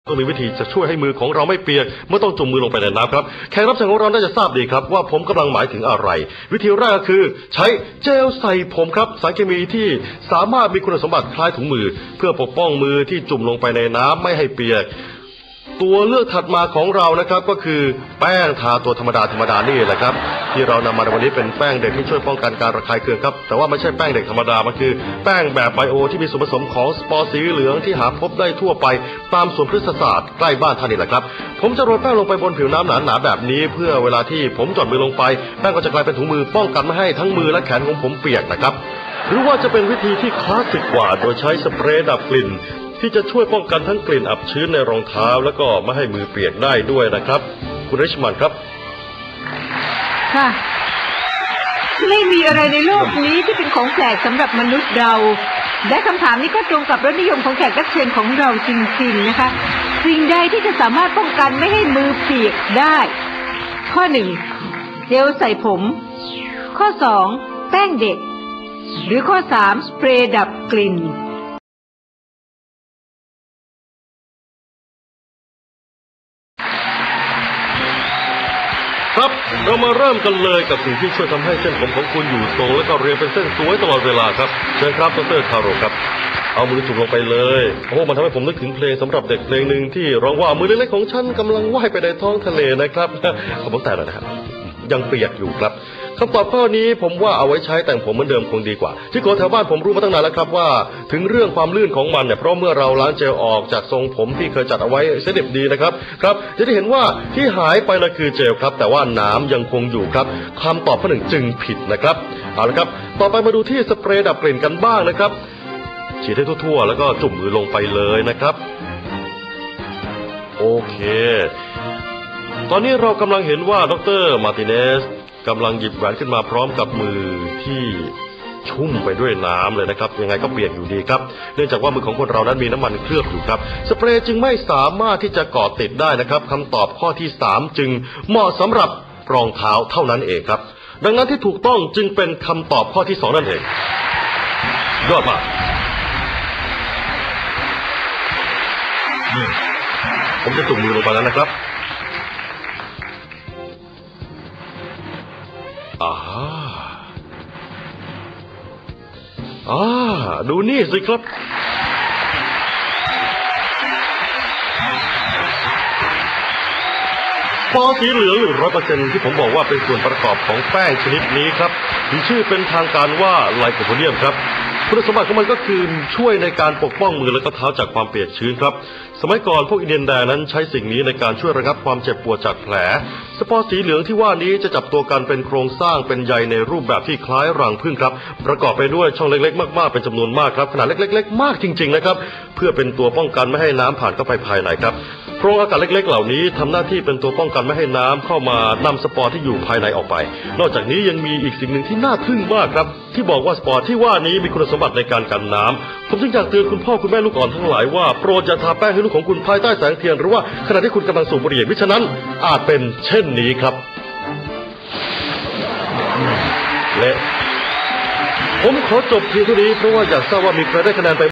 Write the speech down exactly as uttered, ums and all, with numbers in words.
ต้องมีวิธีจะช่วยให้มือของเราไม่เปียกเมื่อต้องจุ่มมือลงไปในน้ำครับแขกรับเชิญของเราน่าจะทราบดีครับว่าผมกำลังหมายถึงอะไรวิธีแรกก็คือใช้เจลใส่ผมครับสารเคมีที่สามารถมีคุณสมบัติคล้ายถุงมือเพื่อปกป้องมือที่จุ่มลงไปในน้ำไม่ให้เปียกตัวเลือกถัดมาของเรานะครับก็คือแป้งทาตัวธรรมดาธรรมดานี่แหละครับที่เรานำมาในวันนี้เป็นแป้งเด็กที่ช่วยป้องกันการระคายเคืองครับแต่ว่าไม่ใช่แป้งเด็กธรรมดามันคือแป้งแบบไบโอที่มีส่วนผสมของสปอร์สีเหลืองที่หาพบได้ทั่วไปตามสวนพฤกษศาสตร์ใกล้บ้านท่านนี่แหละครับผมจะโรยแป้งลงไปบนผิวน้ำหนาๆแบบนี้เพื่อเวลาที่ผมหย่อนมือลงไปแป้งก็จะกลายเป็นถุงมือป้องกันไม่ให้ทั้งมือและแขนของผมเปียกนะครับหรือว่าจะเป็นวิธีที่คลาสสิกกว่าโดยใช้สเปรย์ดับกลิ่นที่จะช่วยป้องกันทั้งกลิ่นอับชื้นในรองเท้าแล้วก็ไม่ให้มือเปียกได้ด้วยนะครับคุณริชมันครับค่ะไม่มีอะไรในโลกนี้ที่เป็นของแปลกสำหรับมนุษย์เราและคำถามนี้ก็ตรงกับรสนิยมของแขกรับเชิญของเราจริงๆนะคะสิ่งใดที่จะสามารถป้องกันไม่ให้มือเปียกได้ข้อหนึ่งเจลใส่ผมข้อสองแป้งเด็กหรือข้อสามสเปรย์ดับกลิ่นครับเรามาเริ่มกันเลยกับสิ่งที่ช่วยทำให้เส้นผมของคุณอยู่ทรงและก็เรียงเป็นเส้นสวยตลอดเวลาครับเชิญครับดร.คาโรครับเอามือจุ่มลงไปเลยโอ้มันทำให้ผมนึกถึงเพลงสำหรับเด็กเพลงหนึ่งที่ร้องว่ามือเล็กๆของฉันกำลังว่ายไปในท้องทะเลนะครับขอบคุณแต่หน่อยนะครับยังเปียกอยู่ครับคำตอบข้อนี้ผมว่าเอาไว้ใช้แต่งผมเหมือนเดิมคงดีกว่าที่โกแถวบ้านผมรู้มาตั้งนานแล้วครับว่าถึงเรื่องความลื่นของมันเนี่ยเพราะเมื่อเราล้างเจลออกจากทรงผมที่เคยจัดเอาไว้เสด็จดีนะครับครับจะได้เห็นว่าที่หายไปนั่นคือเจลครับแต่ว่าน้ำยังคงอยู่ครับคำตอบข้อหนึ่งจึงผิดนะครับเอาละครับต่อไปมาดูที่สเปรย์ดับกลิ่นกันบ้างนะครับฉีดให้ทั่วๆแล้วก็จุ่มมือลงไปเลยนะครับโอเคตอนนี้เรากำลังเห็นว่าดร.มาร์ติเนสกำลังหยิบแหวนขึ้นมาพร้อมกับมือที่ชุ่มไปด้วยน้ำเลยนะครับยังไงก็เปียกอยู่ดีครับเนื่องจากว่ามือของคนเรานั้นมีน้ำมันเคลือบอยู่ครับสเปรย์จึงไม่สามารถที่จะเกาะติดได้นะครับคำตอบข้อที่สามจึงเหมาะสำหรับรองเท้าเท่านั้นเองครับดังนั้นที่ถูกต้องจึงเป็นคำตอบข้อที่สองนั่นเองยอดมากผมจะจุ่มมือลงไปแล้วนะครับอ่าอ่าดูนี่สิครับฟอสีเหลืองหนึ่งร้อยเปอร์เซ็นต์ที่ผมบอกว่าเป็นส่วนประกอบของแป้งชนิดนี้ครับมีชื่อเป็นทางการว่าไลโคโพเดียมครับคุณสมบัติของมันก็คือช่วยในการปกป้องมือและก็เท้าจากความเปียกชื้นครับสมัยก่อนพวกอินเดียนแดงนั้นใช้สิ่งนี้ในการช่วยระงับความเจ็บปวดจากแผลสปอร์สีเหลืองที่ว่านี้จะจับตัวกันเป็นโครงสร้างเป็นใยในรูปแบบที่คล้ายรังผึ้งครับประกอบไปด้วยช่องเล็กๆมากๆเป็นจำนวนมากครับขนาดเล็กๆมากจริงๆนะครับเพื่อเป็นตัวป้องกันไม่ให้น้ำผ่านเข้าไปภายในครับโพรงอากาศเล็กๆเหล่านี้ทำหน้าที่เป็นตัวป้องกันไม่ให้น้ำเข้ามานำสปอร์ที่อยู่ภายในออกไปนอกจากนี้ยังมีอีกสิ่งหนึ่งที่น่าทึ่งมากครับที่บอกว่าสปอร์ที่ว่านี้มีคุณสมบัติในการกันน้ำผมจึงอยากเตือนคุณพ่อคุณแม่ลูกอ่อนทั้งหลายว่าโปรดอย่าทาแป้งให้ลูกของคุณภายใต้แสงเทียนหรือว่าขณะที่คุณกำลังสูบบุหรี่มิฉะนั้นอาจเป็นเช่นนี้ครับและผมขอจบเพียงเท่านี้เพราะว่าอยากทราบว่ามีใครได้คะแนนไป